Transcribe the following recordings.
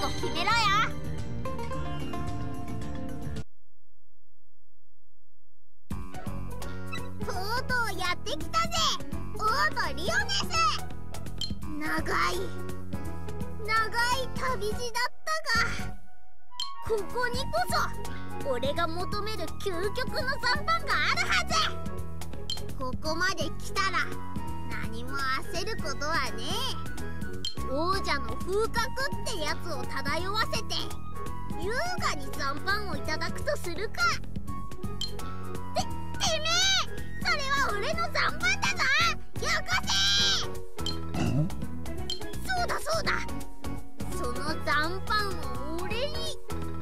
後決めろよ。とうとうやってきたぜ、王都リオネス。長い旅路だったが、ここにこそ俺が求める究極の残飯があるはず。ここまで来たら何も焦ることはねえ。王者の風格ってやつを漂わせて優雅に残飯をいただくとするか。てめえ、それは俺の残飯だぞ。よこせ。そうだ、その残飯を俺に。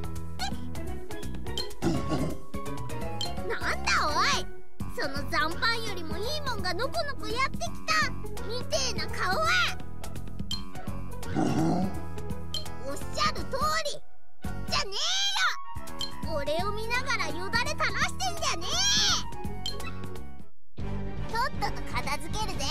なんだおい、その残飯よりもいいもんがのこのこやってきたみてえな顔は。おっしゃる通りじゃねえよ。俺を見ながらよだれ垂らしてんじゃねえ。とっとと片付けるぜ。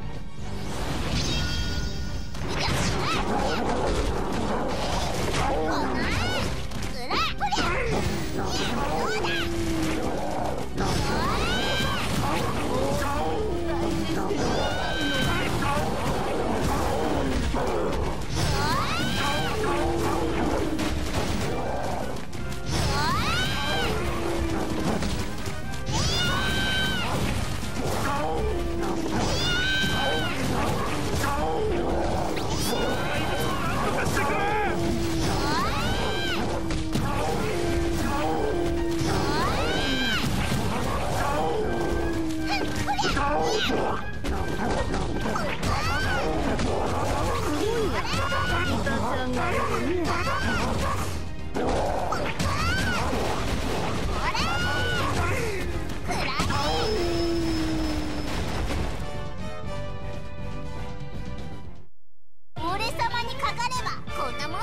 俺様にかかればこんなもんや。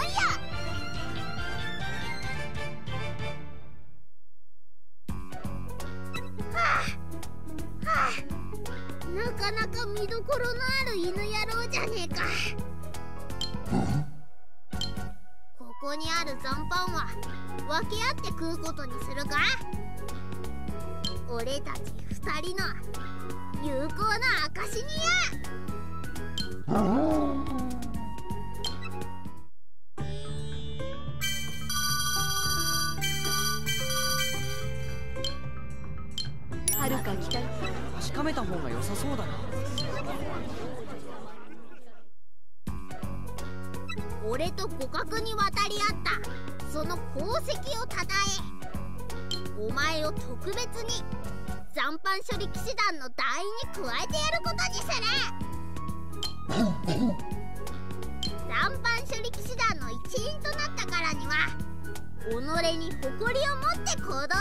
なかなか見どころのある犬野郎じゃねえか。ここにある残飯は分け合って食うことにするか。俺たち2人の有効な証にや。 はるか北確かめた方が良さそうだな。 俺と互角に渡り合ったその功績をたたえ、お前を特別に残飯処理騎士団の団員に加えてやることにする。残飯処理騎士団の一員となったからには己に誇りを持って行動しろ。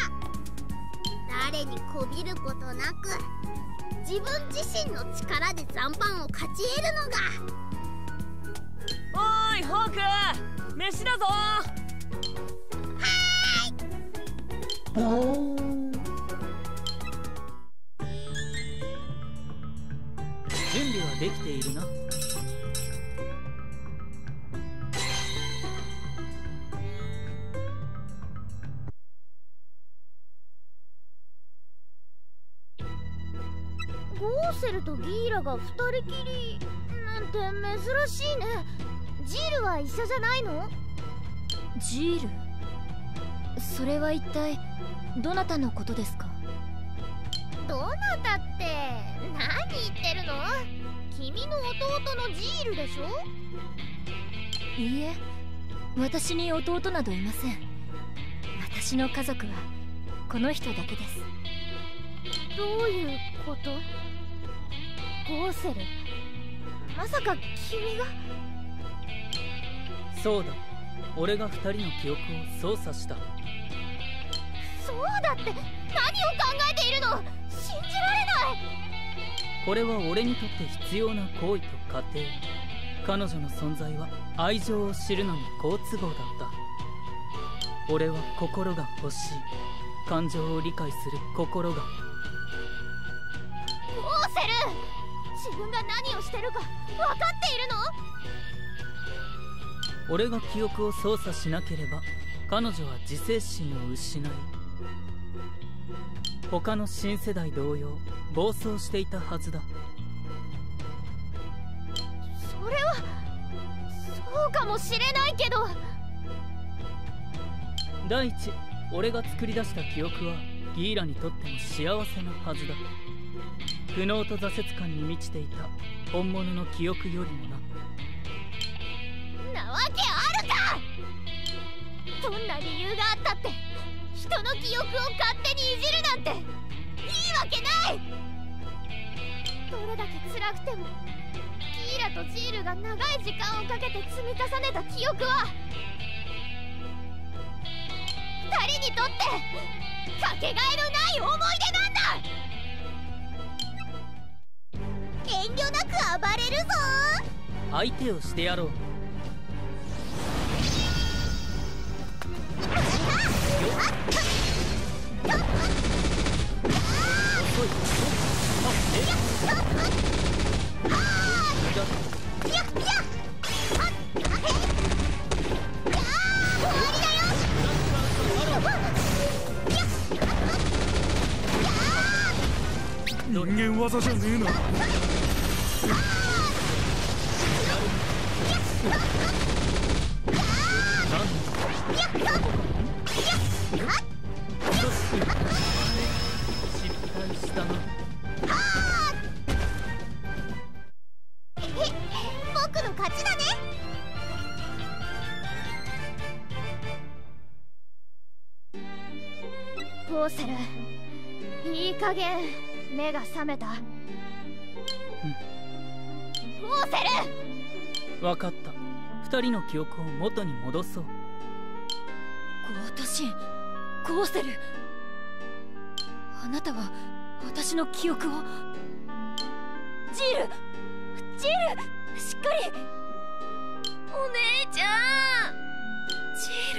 誰にこびることなく自分自身の力で残飯を勝ち得るのが。 おーいホーク、飯だぞ。 はーい。 準備はできているな。 ゴーセルとギーラが二人きりなんて珍しいね。ジールは一緒じゃないの？ ジール、それは一体どなたのことですか？ どなたって何言ってるの？君の弟のジールでしょ？ いいえ、私に弟などいません。私の家族はこの人だけです。 どういうこと？ゴーセル、まさか君が？ そうだ、俺が2人の記憶を操作した。 そうだって何を考えているの？信じられない。 これは俺にとって必要な行為と過程。彼女の存在は愛情を知るのに好都合だった。俺は心が欲しい。感情を理解する心が。 ゴーセル、自分が何をしてるか分かっているの？ 俺が記憶を操作しなければ彼女は自制心を失い、他の新世代同様暴走していたはずだ。 それはそうかもしれないけど。 第一、俺が作り出した記憶はギーラにとっても幸せなはずだ。苦悩と挫折感に満ちていた本物の記憶よりもな。 なわけあるか。どんな理由があったって人の記憶を勝手にいじるなんていいわけない。どれだけ辛くてもギーラとジールが長い時間をかけて積み重ねた記憶は2人にとってかけがえのない思い出なんだ。遠慮なく暴れるぞ。 相手をしてやろう。 人間技じゃねえな。 失敗したな。 僕の勝ちだね。 ゴーセル、いい加減目が覚めた。ゴーセル、 分かった。二人の記憶を元に戻そう。 ゴートシン、ゴーセル、あなたは私の記憶を。ジール、ジール、しっかり。お姉ちゃん。ジ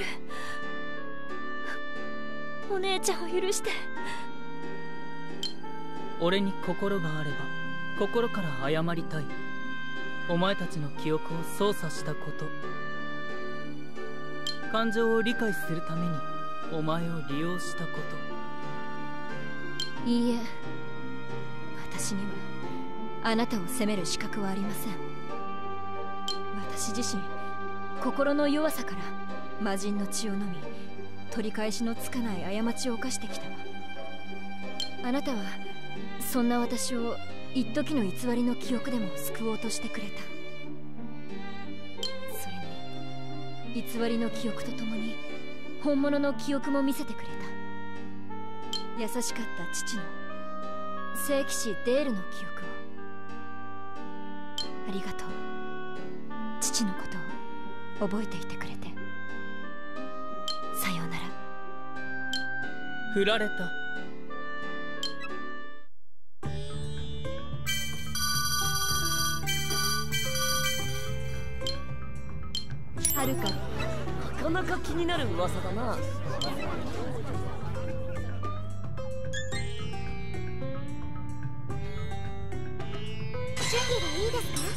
ール、お姉ちゃんを許して。 俺に心があれば心から謝りたい。お前たちの記憶を操作したこと、感情を理解するためにお前を利用したこと。 いいえ、私にはあなたを責める資格はありません。私自身心の弱さから魔人の血を飲み、取り返しのつかない過ちを犯してきたわ。あなたはそんな私を一時の偽りの記憶でも救おうとしてくれた。それに偽りの記憶とともに本物の記憶も見せてくれた。優しかった父の聖騎士デールの記憶を。ありがとう、父のことを覚えていてくれて。さようなら。 振られた。 はるか、 なかなか気になる噂だな。 準備がいいですか？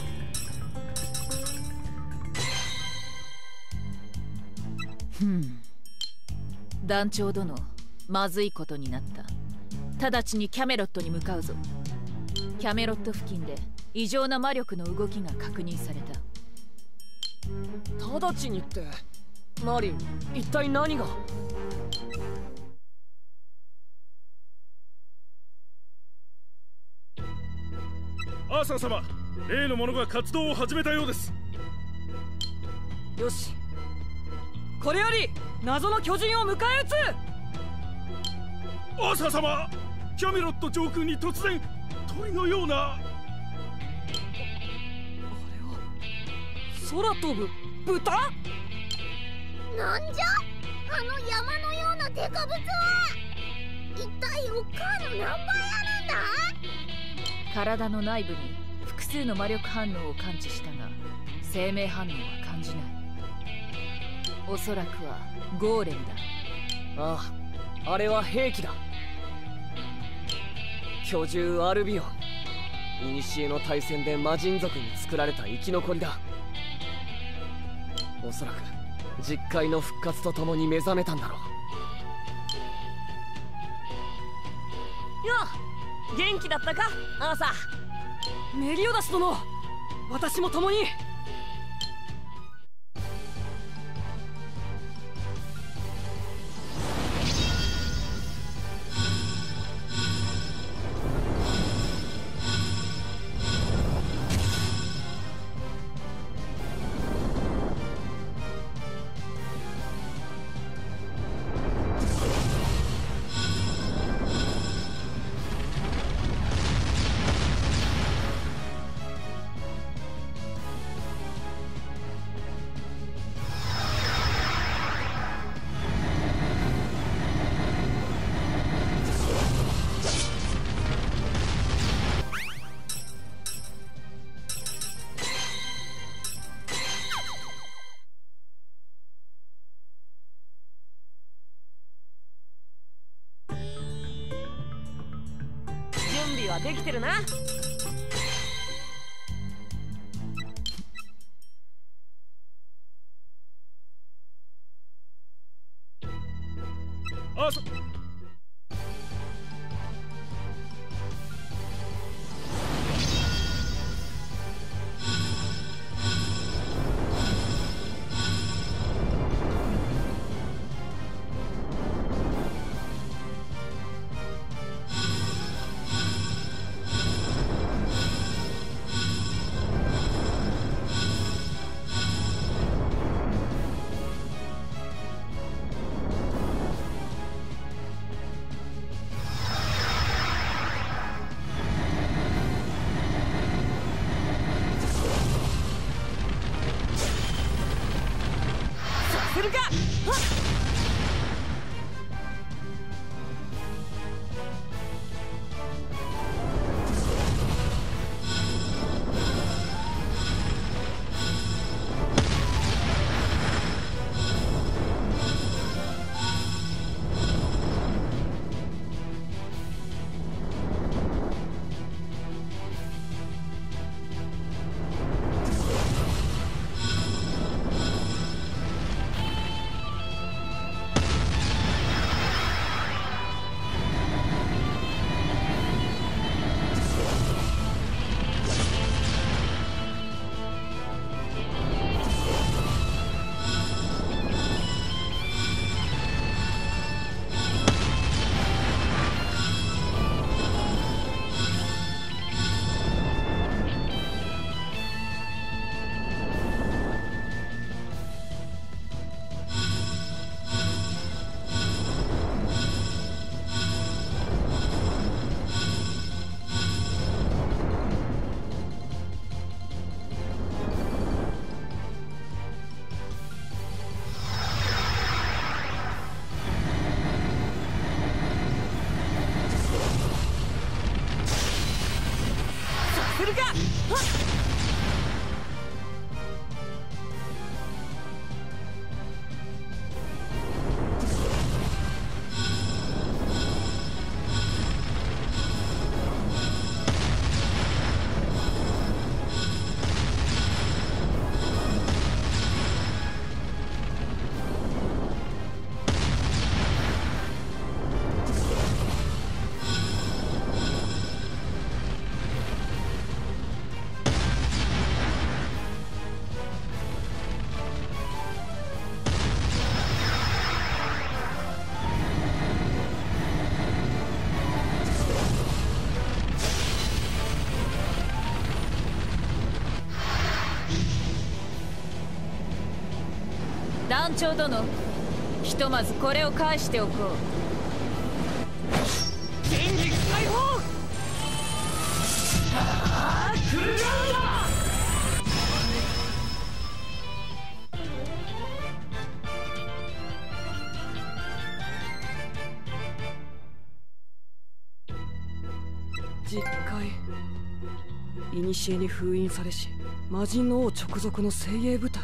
団長殿、まずいことになった。直ちにキャメロットに向かうぞ。キャメロット付近で異常な魔力の動きが確認された。 直ちにってマリン、一体何が。 アーサー様、例の者が活動を始めたようです。 よし、これより謎の巨人を迎え撃つ。 アーサー様、キャメロット上空に突然鳥のような。 あれは空飛ぶ豚？ なんじゃあの山のようなデカブツは。一体おっかの何倍あるんだ？ 体の内部に複数の魔力反応を感知したが生命反応は感じない。おそらくはゴーレムだ。 ああ、あれは兵器だ。巨獣アルビオン、古の大戦で魔人族に作られた生き残りだ。 おそらく実界の復活とともに目覚めたんだろう。よう、元気だったかアーサー。メリオダス殿、私も共に。準備はできてるな。 あそするか。はっ。するか。はっ。 団長殿、ひとまずこれを返しておこう。 電撃解放。ああ、クルガウンだ。実界、古に封印されし魔人の王直属の精鋭部隊。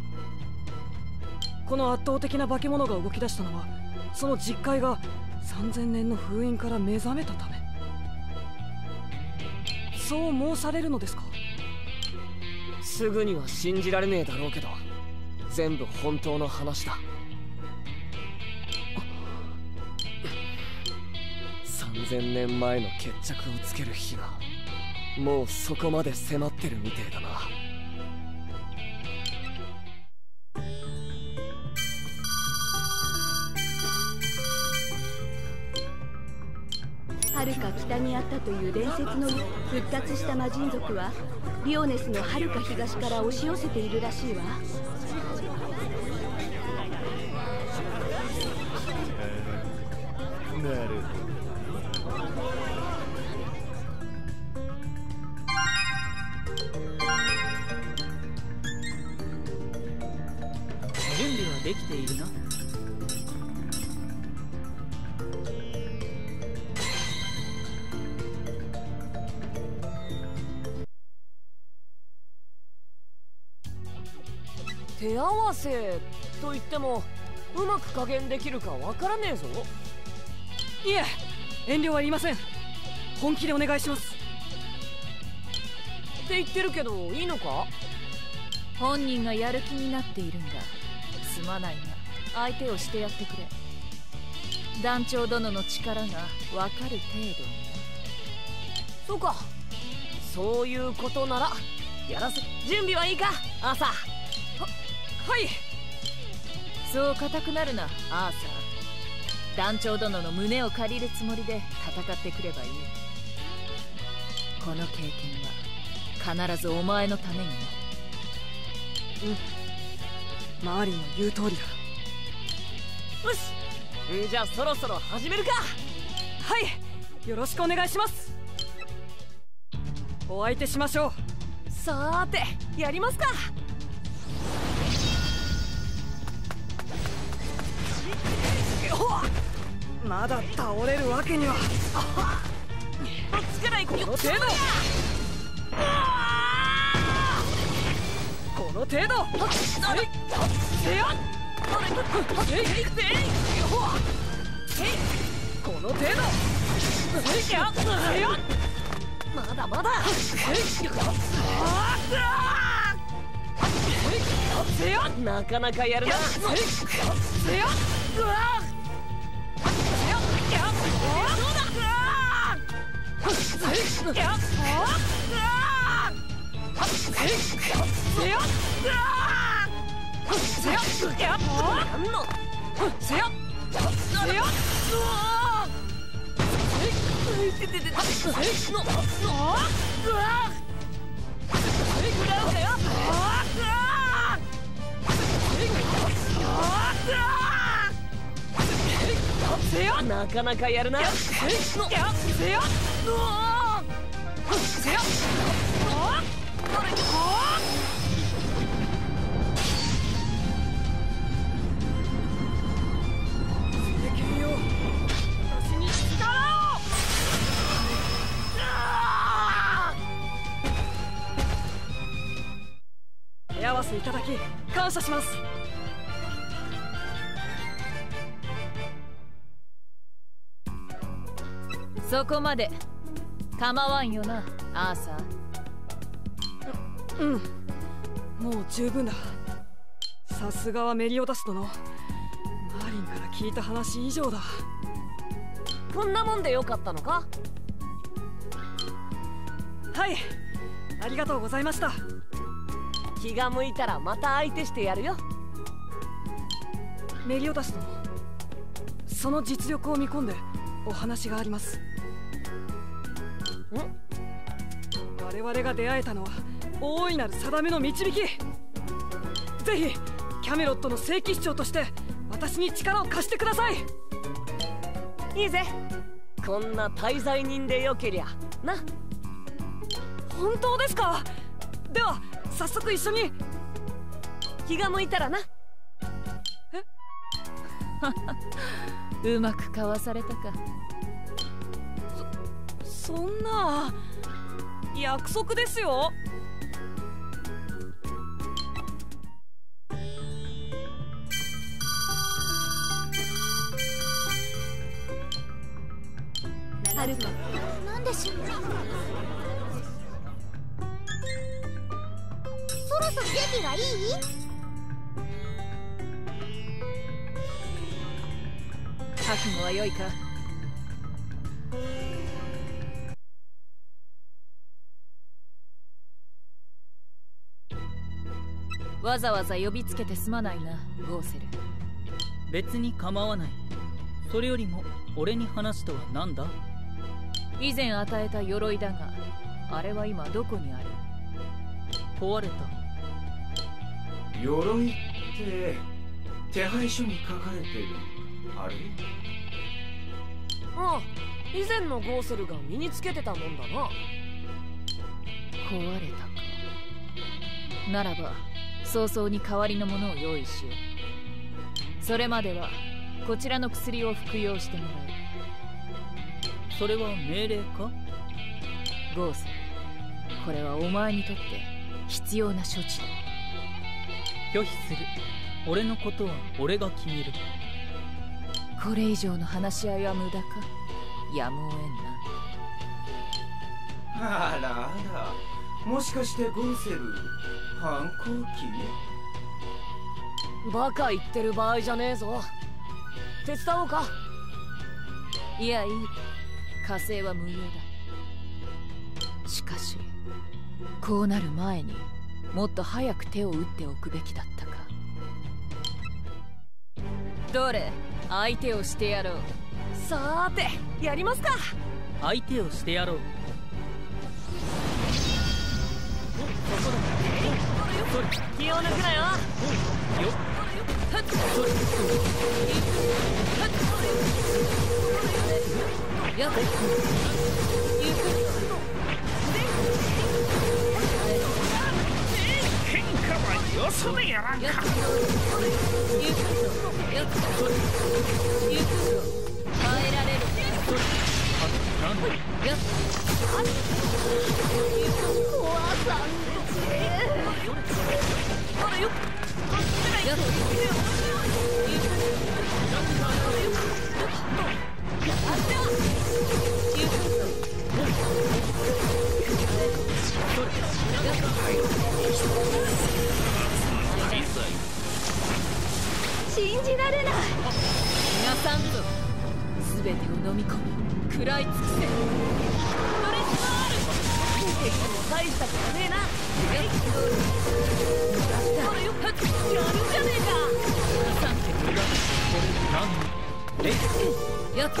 この圧倒的な化け物が動き出したのは、その実界が3000年の封印から目覚めたため。そう申されるのですか。 すぐには信じられねえだろうけど、 全部本当の話だ。3000年前の決着をつける日がもうそこまで迫ってるみてえだな。 遥か北にあったという伝説の復活した魔人族はリオネスの遥か東から押し寄せているらしいわ。 なるほど。 準備はできているな。 手合わせと言ってもうまく加減できるかわからねえぞ。 いえ、遠慮はいりません。本気でお願いします。 って言ってるけどいいのか？ 本人がやる気になっているんだ。すまないが相手をしてやってくれ。団長殿の力がわかる程度にな。 そうか、そういうことならやらせ。準備はいいかアーサー？ はい。 そう固くなるなアーサー。団長殿の胸を借りるつもりで戦ってくればいい。この経験は必ずお前のためになる。 マーリンの言う通りだ。 よし、じゃあそろそろ始めるか。 はい、よろしくお願いします。お相手しましょう。 さーてやりますか。 まだ倒れるわけには。 つけないこの程度。 この程度。せやっ。この程度。 まだまだ。なかなかやるな。なかなかやるな。 手合わせいただき感謝します。 そこまで構わんよなアーサー。 もう十分だ。さすがはメリオダス殿。マーリンから聞いた話以上だ。 こんなもんでよかったのか？ はい、ありがとうございました。 気が向いたらまた相手してやるよ。 メリオダス殿、その実力を見込んでお話があります。我々が出会えたのは大いなる定めの導き。ぜひキャメロットの聖騎士長として私に力を貸してください。 いいぜ、こんな滞在人でよけりゃな。 本当ですか？では早速一緒に。 気が向いたらな。 うまくかわされたか。 そんな約束ですよ。 はるか、 なんでしょう。そろそろ準備はいい？ 覚悟は良いか。わざわざ呼びつけてすまないな、ゴーセル。 別に構わない。それよりも俺に話とは何だ？ 以前与えた鎧だが、あれは今どこにある？ 壊れた。 鎧って手配書に書かれてるあれ？ ああ、以前のゴーセルが身につけてたもんだな。 壊れたか。ならば早々に代わりのものを用意しよう。それまではこちらの薬を服用してもらう。 それは命令か？ ゴーセル、これはお前にとって必要な処置だ。 拒否する。俺のことは俺が決める。 これ以上の話し合いは無駄か？やむを得んな。 あらあら、もしかしてゴーセル反抗期？ バカ言ってる場合じゃねえぞ。手伝おうか？ いやいい、火星は無用だ。しかしこうなる前にもっと早く手を打っておくべきだったか。どれ、相手をしてやろう。 さーて、やりますか。 相手をしてやろう。 気を抜くなよ。 やっ喧嘩はよそでやらんか。 耐えられる。 信じられない。 逃がさんぞ。全てを飲み込み食らい尽くせ。ストレスがある。敵も大したことねえな。やるじゃねえか。やっ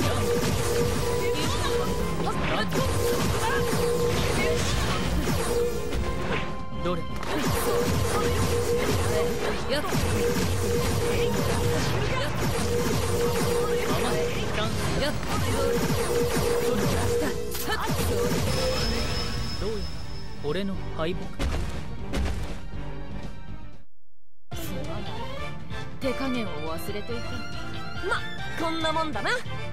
どれ？ やっどうやら俺の敗北か。 すまない。手加減を忘れていた。 ま、こんなもんだな。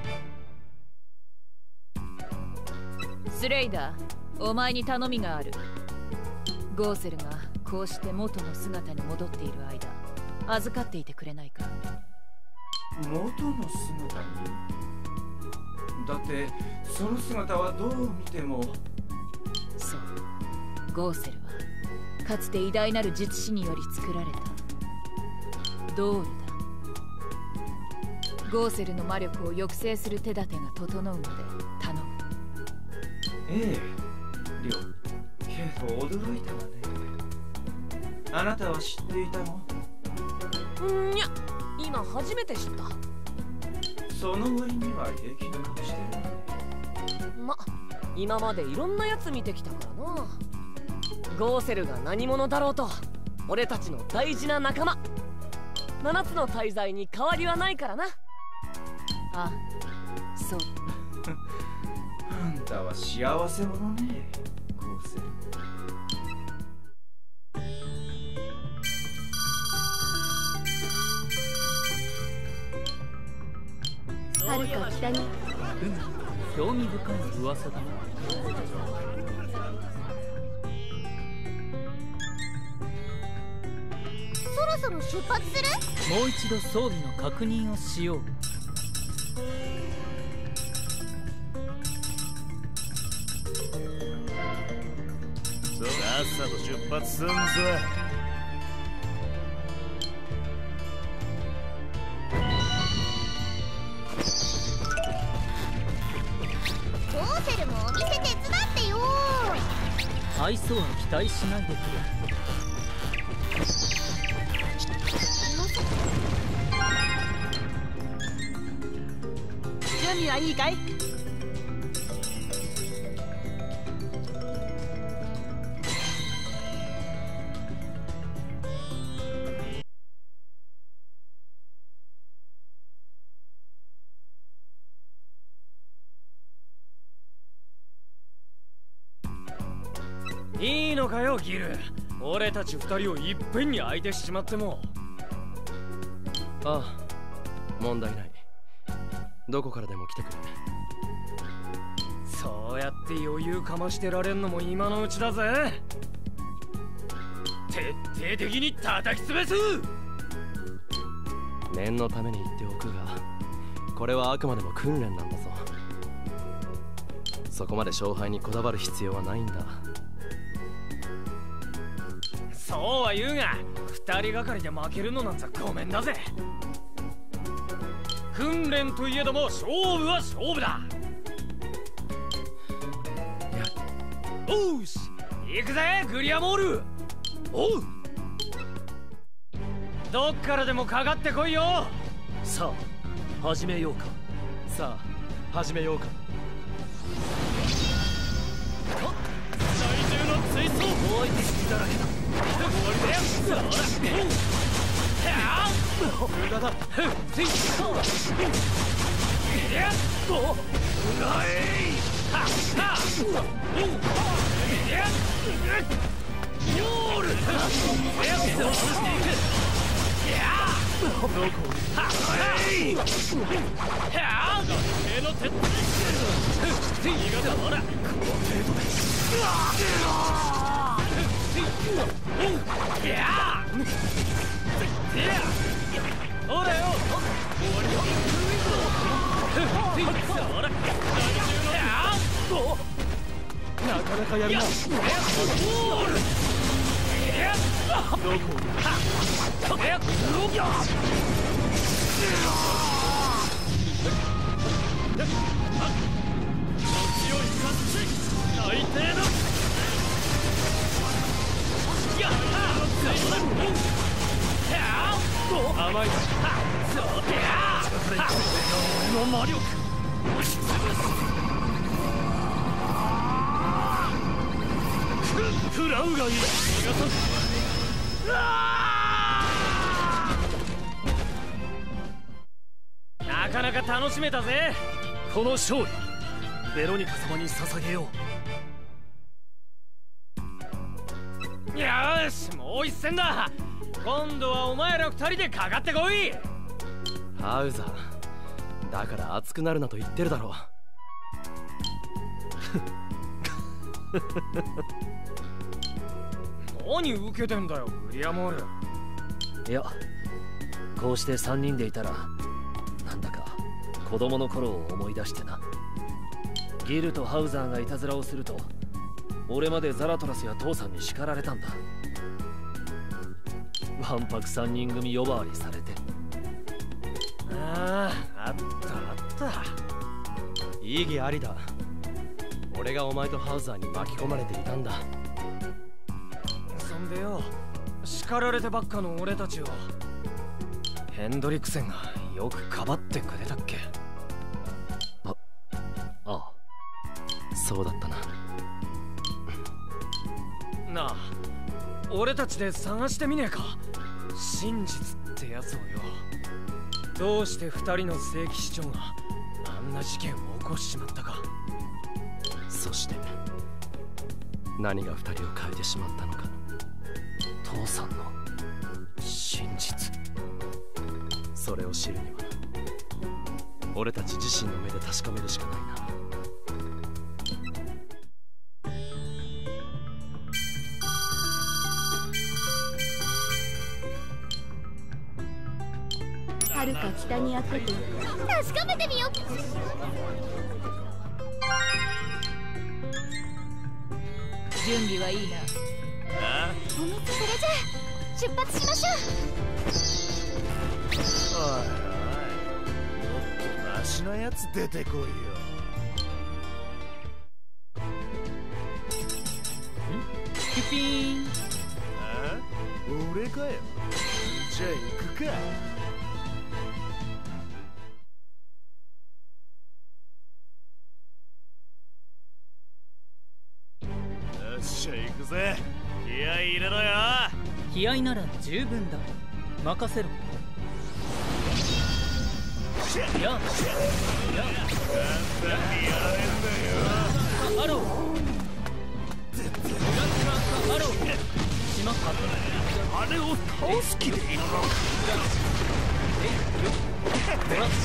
スレイダー、お前に頼みがある。ゴーセルがこうして元の姿に戻っている間、預かっていてくれないか。 元の姿に？だってその姿はどう見ても。 そう、ゴーセルはかつて偉大なる術師により作られたドールだ。ゴーセルの魔力を抑制する手立てが整うので頼む。 ええ、りょう。けど驚いたわね。あなたは知っていたの？ いや、今初めて知った。 その割には平気な顔してるね。 ま、今までいろんなやつ見てきたからな。ゴーセルが何者だろうと俺たちの大事な仲間。7つの大罪に変わりはないからな。 あ、そう。 あんたは幸せ者ね、ゴーセル。 はるか北に。 興味深い噂だな。 そろそろ出発する？ もう一度装備の確認をしよう。 さっさと出発すんぞ。 愛想は期待しないでくれ。 準備はいいかい？いいのかよギル。俺たち二人をいっぺんに相手しちまっても。 ああ、問題ない。どこからでも来てくれ。 そうやって余裕かましてられんのも今のうちだぜ。徹底的に叩き潰す。 念のために言っておくが、これはあくまでも訓練なんだぞ。そこまで勝敗にこだわる必要はないんだ。 そうは言うが、二人がかりで負けるのなんざごめんだぜ。訓練といえども勝負は勝負だ。おうし、行くぜグリアモール。おう、どっからでもかかってこいよ。 さあ始めようか。さあ始めようか。 最重の追走ホワイト式だらけだ。終わりだよ。そら無駄だ。いやっとうがいはっはいやっヨールやっとどこはっやっ手の手いがたまらこの程度でいやほらよ、終わりよ。そらなかなかやるな。ど甘いな。の魔力食らうがいい。なかなか楽しめたぜ。この勝利ベロニカ様に捧げよう。よし、もう一戦だ。今度はお前ら二人でかかってこい。 ハウザーだから熱くなるなと言ってるだろう。 何受けてんだよグリアモール。 いや、こうして3人でいたらなんだか子供の頃を思い出してな。ギルとハウザーがいたずらをすると俺までザラトラスや父さんに叱られたんだ。わんぱく3人組呼ばわりされて。 ああ、あったあった。 意義ありだ。俺がお前とハウザーに巻き込まれていたんだ。 そんでよ、叱られてばっかの俺たちをヘンドリクセンがよくかばってくれたっけ。 ああ、そうだったな。 なあ、俺たちで探してみねえか、真実ってやつをよ。どうして2人の聖騎士長があんな事件を起こしちまったか。 そして何が2人を変えてしまったのか。父さんの真実、それを知るには俺たち自身の目で確かめるしかないな。 はるか北にあってと確かめてみよう。 準備はいいな。 おみつそれじゃ出発しましょう。 おいおい、もっとマシなやつ出てこいよ。 ピーン。 あ、俺かよ。じゃあ行くか。よっしゃ行くぜ。気合い入れろよ。 気合なら十分だ。任せろ。やっやっ簡単にやられんだよ。 アロー。ブラックアロー。しまった。 あれを倒す気でいるのか。 ブラック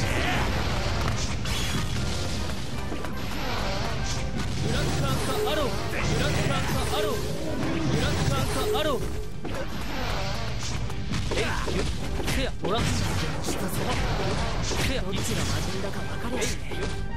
アロー。ブラックアロー。ブラックアロー。せやほらせやどっちが魔人だか分かれしね。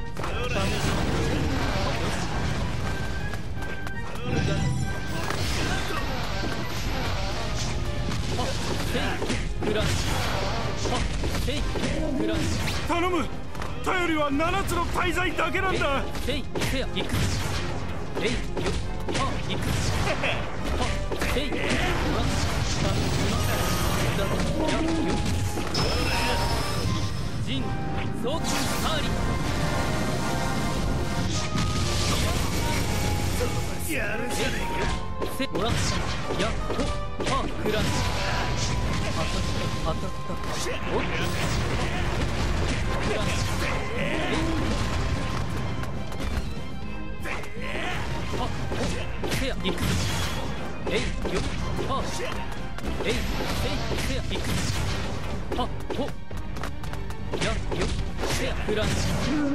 頼む。頼りは7つの大罪だけなんだ。 せいせや行く。えいよあ行く。せいほらジン早期サーリやるじゃねえか。 せほらやっとあクラッ当たったおっクラッあおせや行く。えいよあえいせや行く。あおやよせやフランス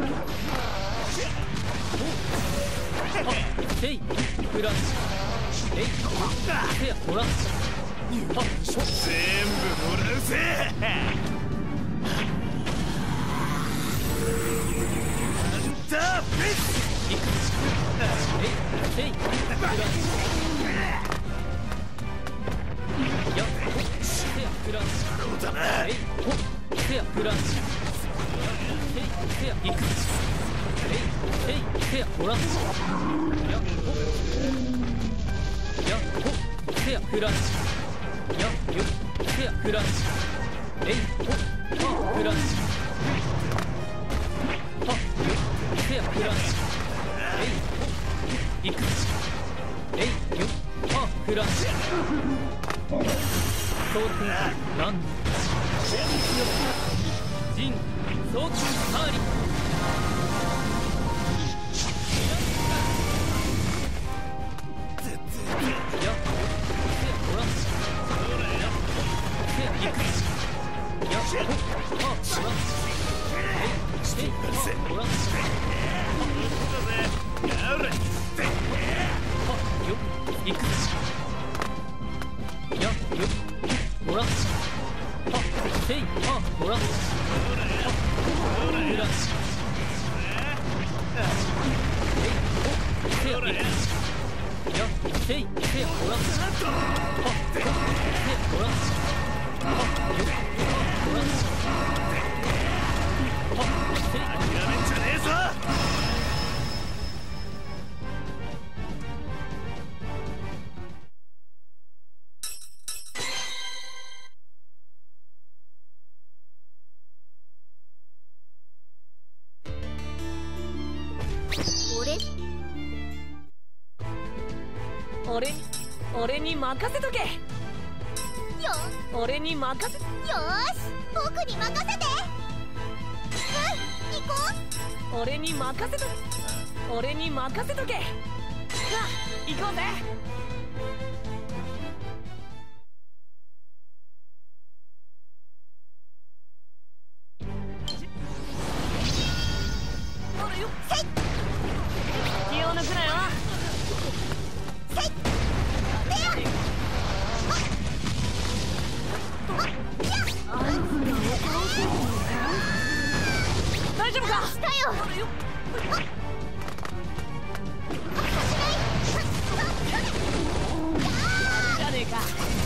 おあせいフランスえいせやほらあ全部もらうぜ。ダーフェス行くえいせいフランスやおせやフランスそうだな。 えいおせやフランスせいせや行くえいせいせやほらやおやおせやフランスやよせやフランスえいおあフランスあよせやフランスえいお行くえいよあフランス想定ランジン早期サーリやせやほらやせや行くやあほらえいあほらやれ。 あよ行くやよほらあせいあほらあフランスえいおせや行くやせいせやほらあせやほらあよあほらあせいやめんじゃねえぞ。 俺に任せとけ。俺に任せ。 よーし僕に任せて。行こう。 俺に任せとけ。俺に任せとけ。さあ行こうぜ。気を抜くなよ。大丈夫か。 したよ。 じゃねえか。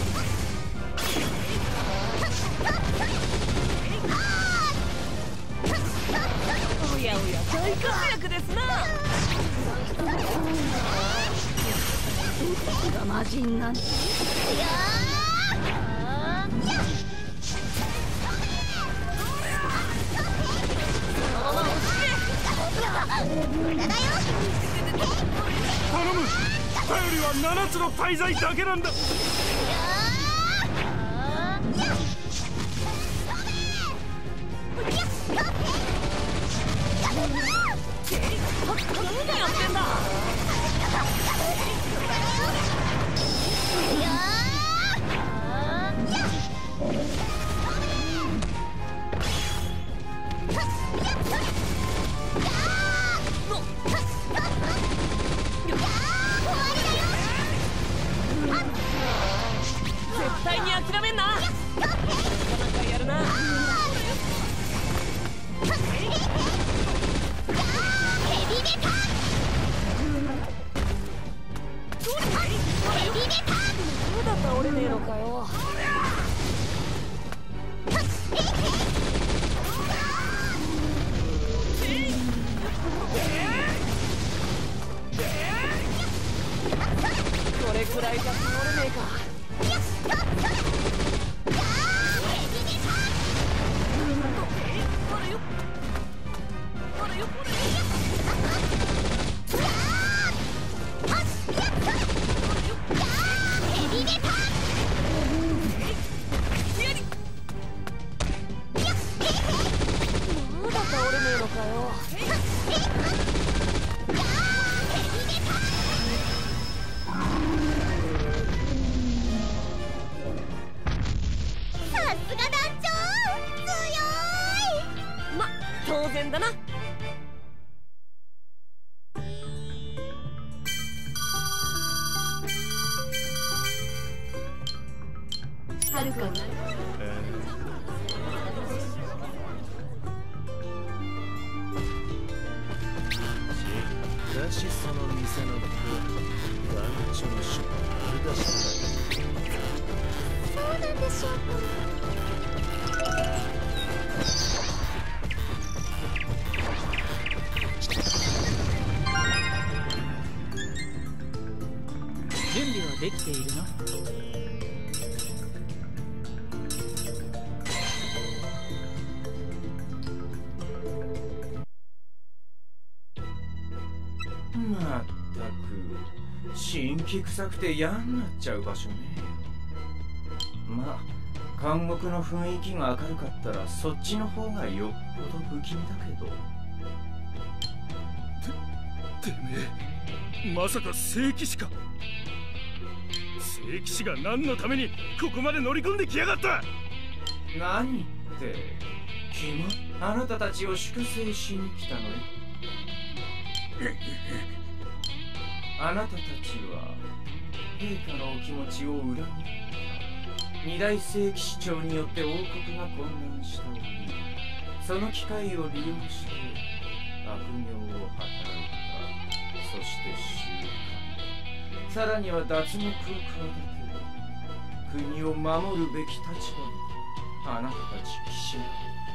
おやおや大活躍ですな。 が魔人なんて。 頼む、頼りは7つの大罪だけなんだ。 何やってんだ。絶対に諦めんな。なかなかやるな。まだ倒れねえのかよ。これくらいじゃ倒れねえか。まだ倒れねえのかよ。 さすが団長、強い。 ま、当然だな。 はるかがしかしその店の団長の出丸出しそうなんでしょうか。 準備はできているの？ まったく新規臭くて嫌になっちゃう場所ね。まあ監獄の雰囲気が明るかったらそっちの方がよっぽど不気味だけど。 てめえ、まさか聖騎士か。聖騎士が何のためにここまで乗り込んできやがった。 何って君、あなたたちを祝聖しに来たのよ。あなたたちは陛下のお気持ちを裏切った二大聖騎士長によって王国が混乱しており、その機会を利用して悪行を働いた。そして収監、さらには脱獄を企て、国を守るべき立場のあなたたち騎士だ。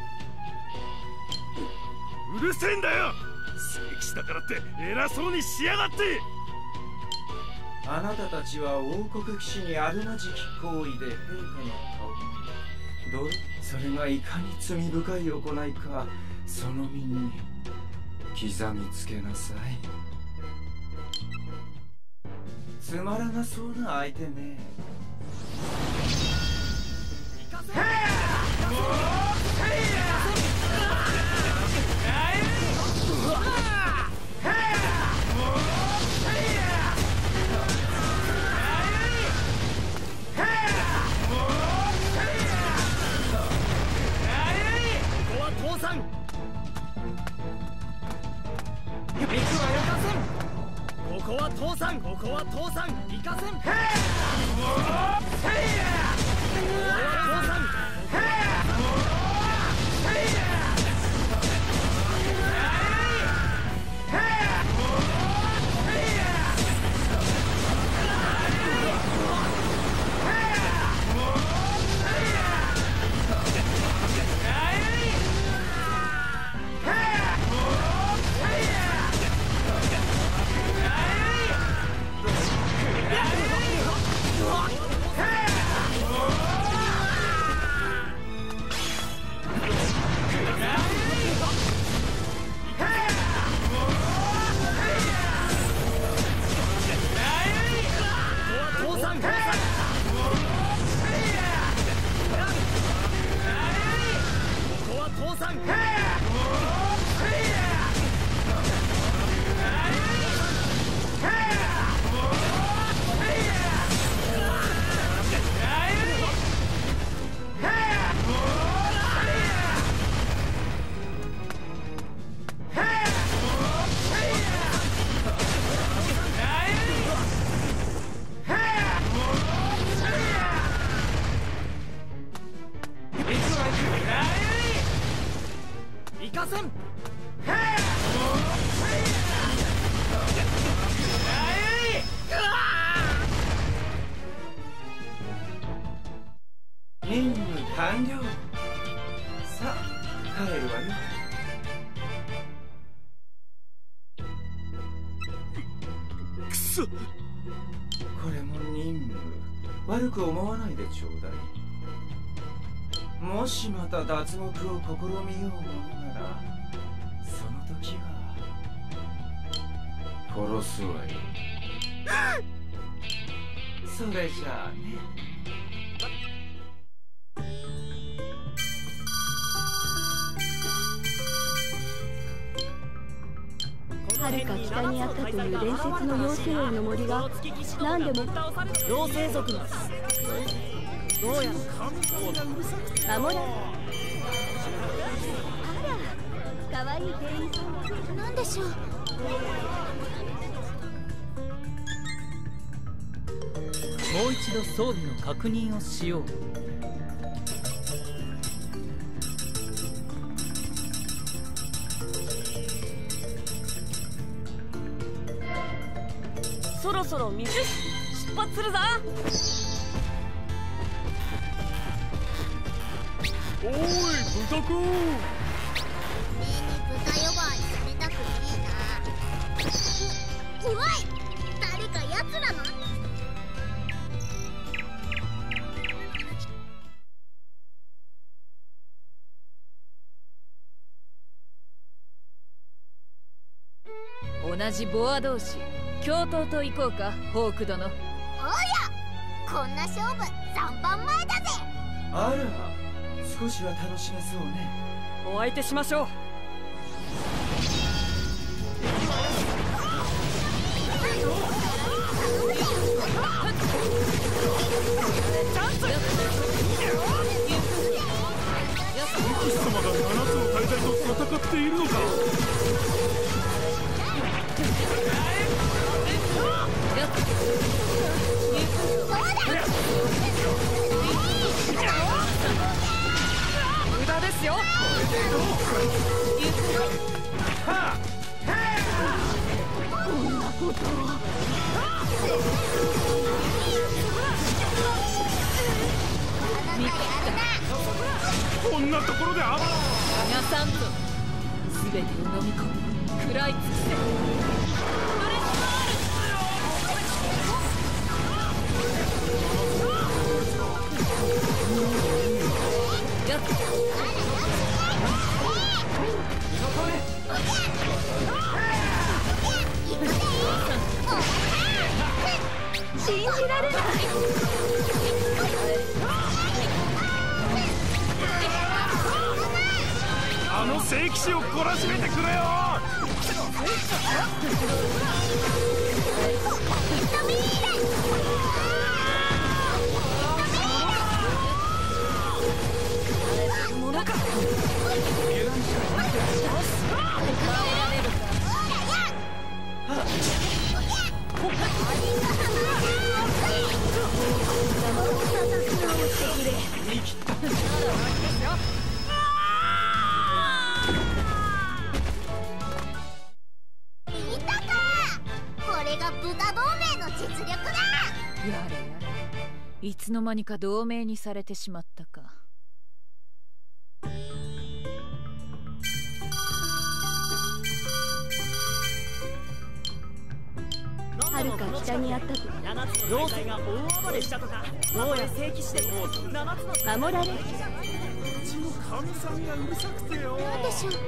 うるせえんだよ。聖騎士だからって偉そうにしやがって。 あなたたちは王国騎士にあるまじき行為で陛下の顔に、どれそれがいかに罪深い行いか、その身に刻みつけなさい。つまらなそうな相手ね。 父さん、行くは行かせん。ここは父さん、ここは父さん、行かせん。ここは父さん。 かせん。 任務完了。さあ帰るわよ。 くそ、 これも任務。悪く思わないでちょうだい。もしまた脱獄を試みようものなら、その時は殺すわよ。それじゃあね。 はるか北にあったという伝説の妖精王の森が何でも妖精族のどうやら守られ。あら、かわいい店員さんが。 なんでしょう。 もう一度装備の確認をしよう。 そろそろ水出発するぞ。 おい豚くん。 目に豚呼ばわりされたくねえな。うわい、誰か奴らの。 同じボア同士、共闘と行こうか、ホーク殿。 おや、こんな勝負3番前だぜ。 あら、少しは楽しめそうね。 お相手しましょう。 聖騎士様が7つの大罪と戦っているのか。 無駄ですよ。 こんなことを。 こんなところで皆さんと全てを飲み込み食らい尽くせ。 信じられない。 あの聖騎士を懲らしめてくれよ。 見たか、これが豚同盟の実力だ。 やれやれ、いつの間にか同盟にされてしまったか。 はるか北にあったと妖精が大暴れしたとか。どうや聖騎士でも7つの守られ。 うちのかみさんがうるさくてよ。 なんでしょう。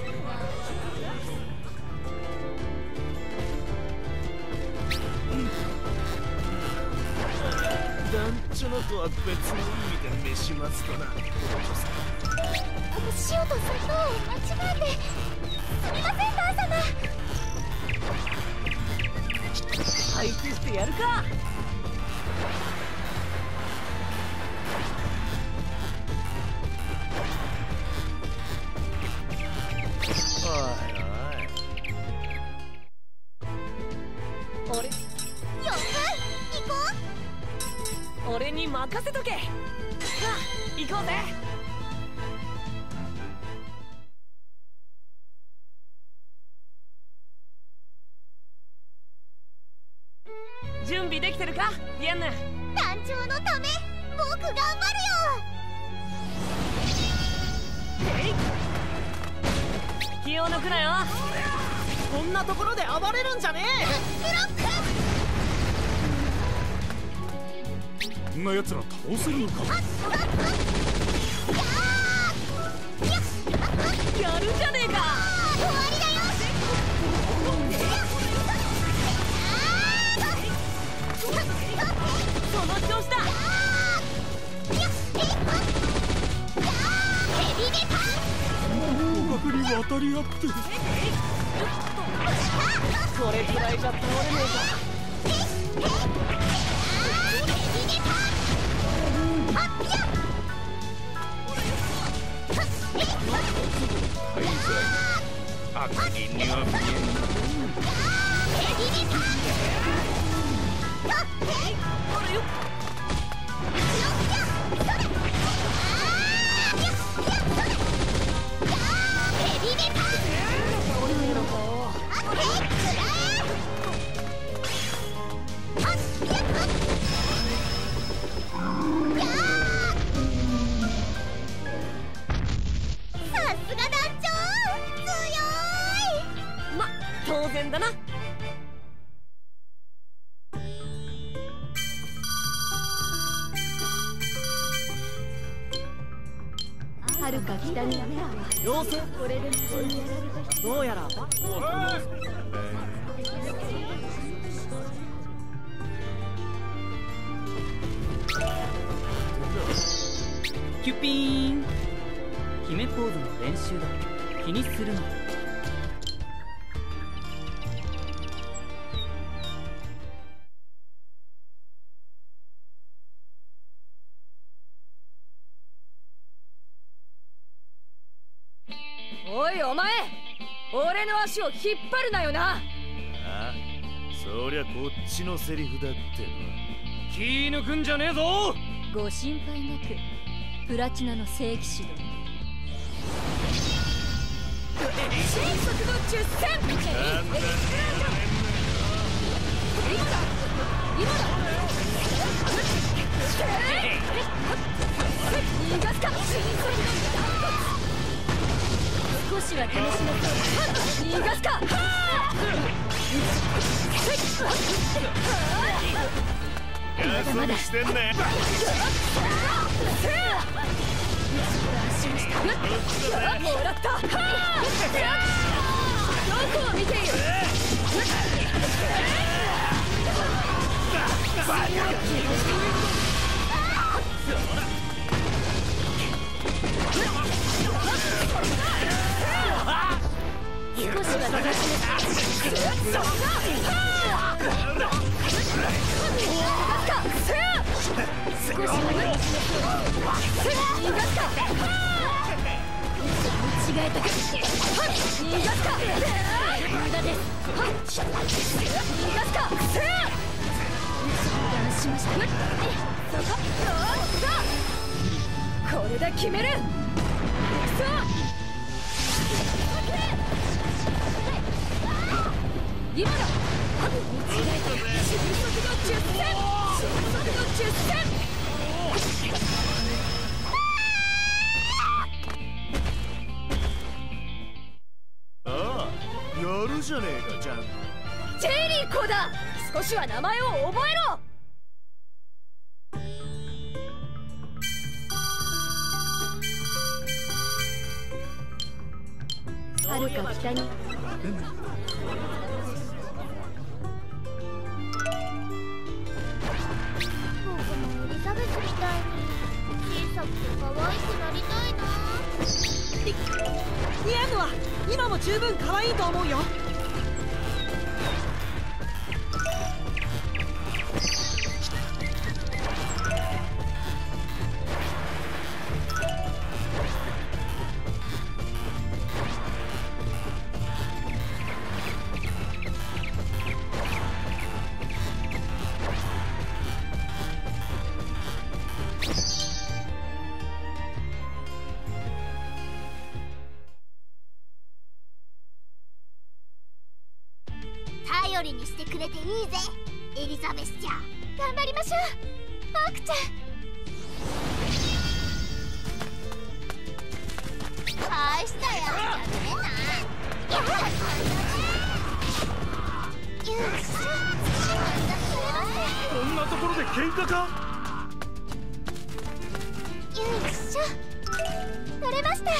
団ちのとは別の意味で召しますとな。 塩と砂糖を間違えてすみません、ばあ様。 配布してやるか。俺よく行こう。 俺に任せとけ。さあ行こうぜ。 準備できてるかディアンヌ？ 団長のため僕頑張るよ。 気を抜くなよ。 こんなところで暴れるんじゃねこんな奴ら倒せるのか。 やるじゃねえか。 終わりだよ。 その調子だ。 互角に渡り合って。 これくらいじゃ倒れねえか。 悪人には見えん。 当然だな。 遥か北に妖精これで魔人にやられた人。 どうやらキュピーン。決めポーズの練習だ。気にするな。 おいお前、俺の足を引っ張るなよな。 ああ、そりゃこっちのセリフだっての。 気抜くんじゃねえぞ。 ご心配なく、プラチナの聖騎士殿。神速の10戦。今だ逃がすか。少しは楽しめそう。逃がすか。まだしてんね。 もらった。どこを見ている。少しは楽しめた。間違えたか。逃がすか。無駄です。逃がすか。油断しました。これで決める。今だ。間違えた。瞬速の10戦。瞬速の10戦。 ああ、やるじゃねえか、ジャン。 ジェリコだ。少しは名前を覚えろ。 遥か北に。 エリザベスみたいに小さくて可愛くなりたいな。 ニアンヌは今も十分可愛いと思うよ。 頼りにしてくれていいぜエリザベスちゃん。 頑張りましょうホークちゃん。 大したやつじゃねえな。よっしゃ、 こんなところで喧嘩か。 よいしょ、取れました。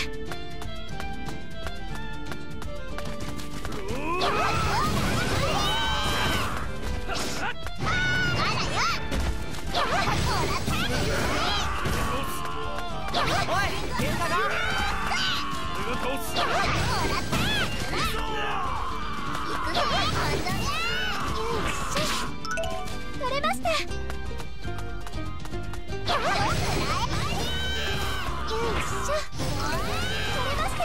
取れました。よいしょ、取れました。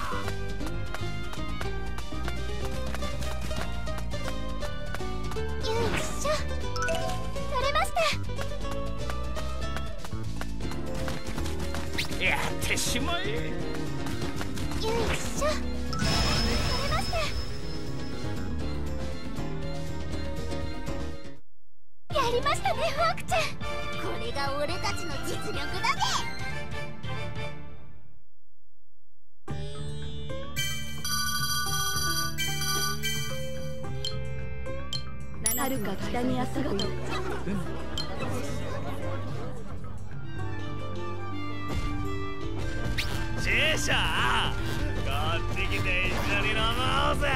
よいしょ、取れました。 やってしまえ。 よいしょ、取れました。やりましたねホークちゃん。 これが俺たちの実力だぜ。 はるか北にあったというシェシャー、こっち来て一緒に飲もうぜ。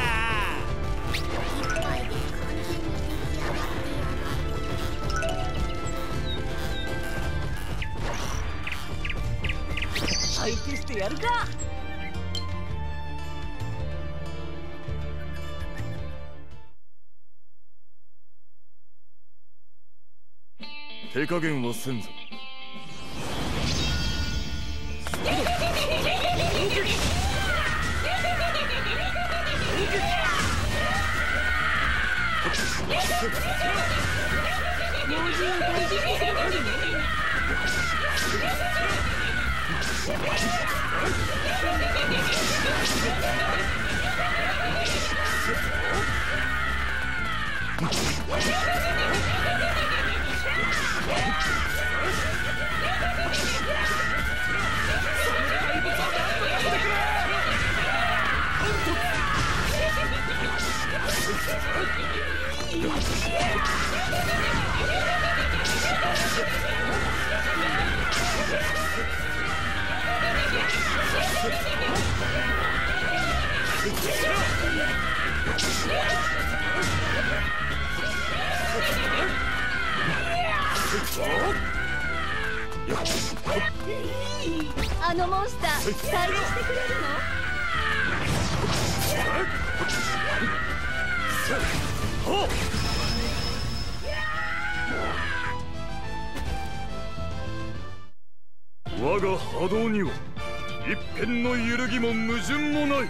相手してやるか。 手加減はせんぞ。 用心を大事にすることね。あのモンスター退治してくれるの？ 我が波動には一片の揺るぎも矛盾もない。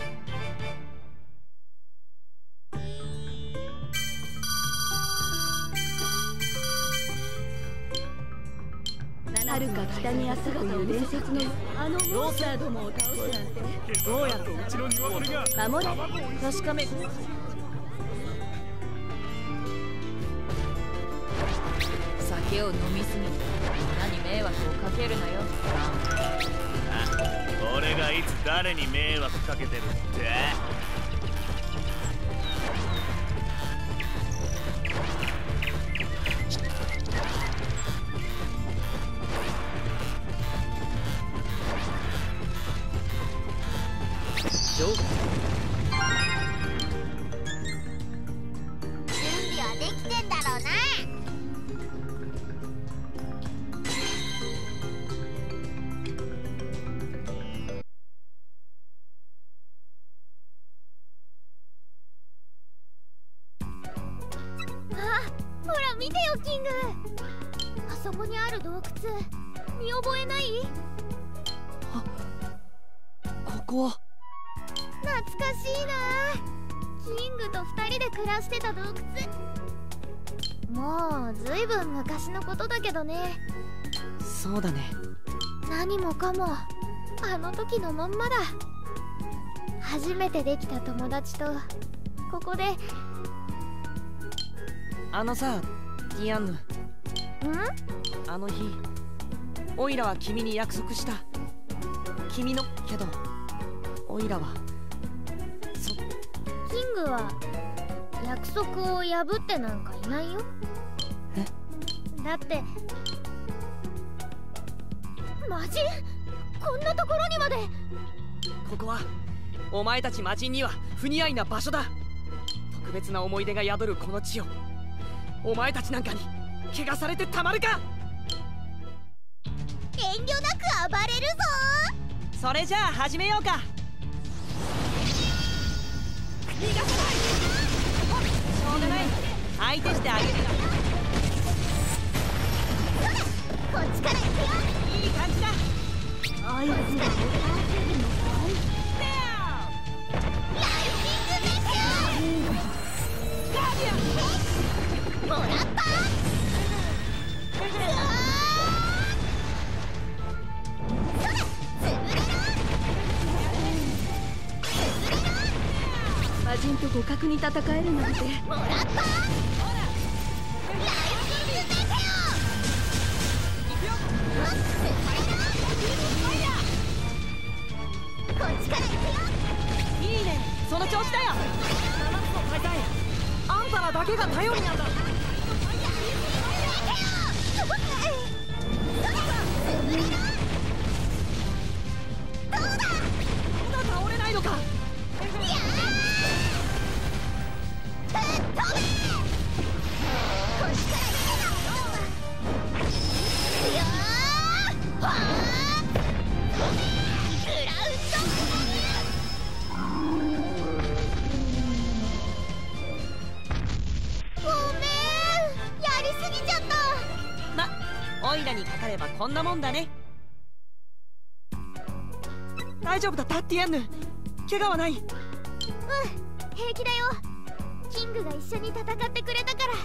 はるか北にあったという伝説のあのモンスターどもを倒すなんて。 どうやってうちの鶏が守れ。 確かめ。酒を飲みすぎてみんなに迷惑をかけるなよ。 俺がいつ誰に迷惑かけてるって？ 準備はできてんだろうな。 ほら見てよキング。あそこにある洞窟見覚えない？ ここは懐かしいな。キングと2人で暮らしてた洞窟。もうずいぶん昔のことだけどね。 そうだね。 何もかもあの時のまんまだ。初めてできた友達とここであのさ、ティアンヌ。あの日オイラは君に約束した。君のけどオイラはキングは約束を破ってなんかいないよ。だって魔人、こんなところにまで。 ここはお前たち魔人には不似合いな場所だ。特別な思い出が宿るこの地をお前たちなんかに怪我されてたまるか。 遠慮なく暴れるぞ。 それじゃあ始めようか。逃がさない。しょうがない、相手してあげるよ。 こっちから行くよ。 いい感じだ。 あいつらを倒せるのかい。 ライジングメテオ。ガーディアン。もらった。 魔人と互角に戦えるなんて。 もらった。ライジングメテオ。こっちから行くよ。 いいね、その調子だよ。あんたらだけが頼りなんだ。 どうだ。 まだ倒れないのか。オイラにかかればこんなもんだね。大丈夫だったティアンヌ、怪我はない。 平気だよ。キングが一緒に戦ってくれたから。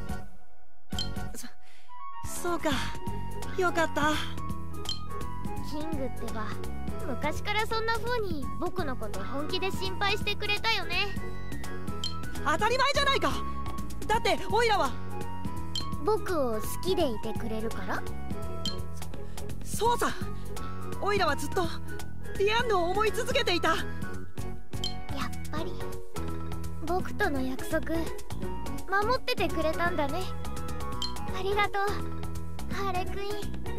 そうか、よかった。 キングってば昔からそんな風に僕のこと本気で心配してくれたよね。 当たり前じゃないか。だってオイラは僕を好きでいてくれるから。 そうさ、オイラはずっとティアンヌを思い続けていた。 やっぱり僕との約束守っててくれたんだね。ありがとうハーレクイ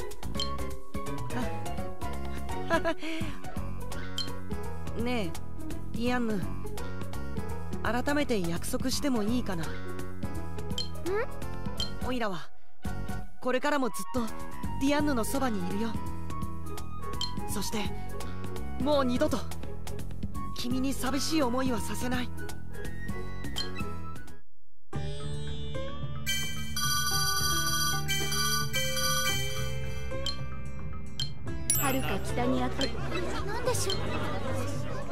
ーン。ねえティアンヌ、改めて約束してもいいかな。オイラはこれからもずっとティアンヌのそばにいるよ。そしてもう二度と君に寂しい思いはさせない。 遥か北にあってなんでしょう。